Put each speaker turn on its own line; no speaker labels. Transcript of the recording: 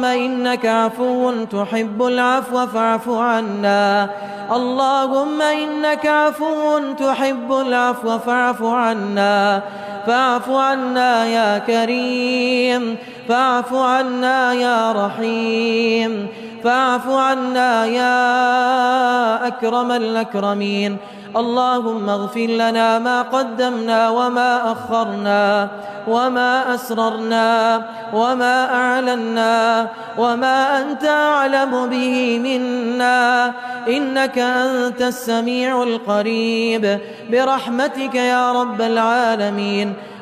إنك عفو تحب العفو فاعف عنا. اللهم إنك عفو تحب العفو فاعف عنا. فاعف عنا يا كريم، فاعف عنا يا رحيم، فاعف عنا يا أكرم الأكرمين. اللهم اغفر لنا ما قدمنا وما أخرنا وما أسررنا وما أعلنا وما أنت أعلم به منا، إنك أنت السميع القريب، برحمتك يا رب العالمين.